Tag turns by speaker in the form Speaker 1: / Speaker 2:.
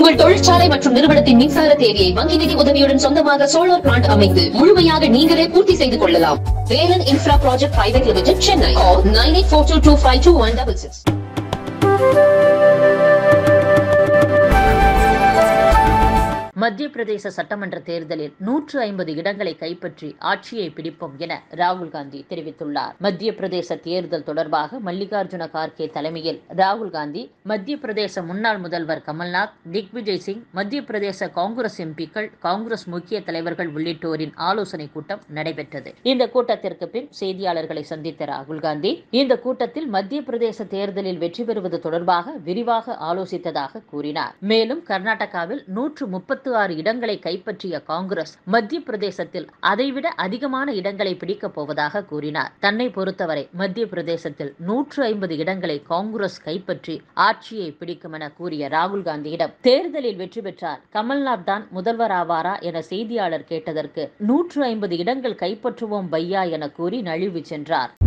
Speaker 1: உங்கள் தொழிற்சாலை மற்றும் நிறுவனத்தின் மின்சார தேவையை வங்கி நிதி உதவியுடன் சொந்தமாக சோலார் பிளான்ட் அமைத்து முழுமையாக நீங்களே பூர்த்தி செய்து கொள்ளலாம். Velan infra project private limited, Chennai. 9842252166.
Speaker 2: மத்திய பிரதேச சட்டமன்ற தேர்தலில் 150 இடங்களை கைப்பற்றி ஆட்சியை பிடிப்போம் என ராகுல் காந்தி தெரிவித்துள்ளார். மத்திய பிரதேச தேர்தல் தொடர்பாக மல்லிகார்ஜுன கார்கே தலைமையில் ராகுல் காந்தி, மத்திய பிரதேச முன்னாள் முதல்வர் கமல்நாத், திக்விஜய் சிங், மத்திய பிரதேச காங்கிரஸ் எம்பிக்கள், காங்கிரஸ் முக்கிய தலைவர்கள் உள்ளிட்டோரின் ஆலோசனை கூட்டம் நடைபெற்றது. இந்த கூட்டத்திற்கு பின் செய்தியாளர்களை சந்தித்த ராகுல் காந்தி, இந்த கூட்டத்தில் மத்திய பிரதேச தேர்தலில் வெற்றி பெறுவது தொடர்பாக விரிவாக ஆலோசித்ததாக கூறினார். மேலும் கர்நாடகாவில் 136 இடங்களை கைப்பற்றிய காங்கிரஸ் மத்திய பிரதேசத்தில் அதைவிட அதிகமான இடங்களை பிடிக்கப் போவதாக கூறினார். தன்னை பொறுத்தவரை மத்திய பிரதேசத்தில் 150 இடங்களை காங்கிரஸ் கைப்பற்றி ஆட்சியை பிடிக்கும் என கூறிய ராகுல் காந்தியிடம், தேர்தலில் வெற்றி பெற்றால் கமல்நாத் தான் முதல்வர் ஆவாரா என செய்தியாளர் கேட்டதற்கு 150 இடங்கள் கைப்பற்றுவோம் பையா என கூறி நழுவி சென்றார்.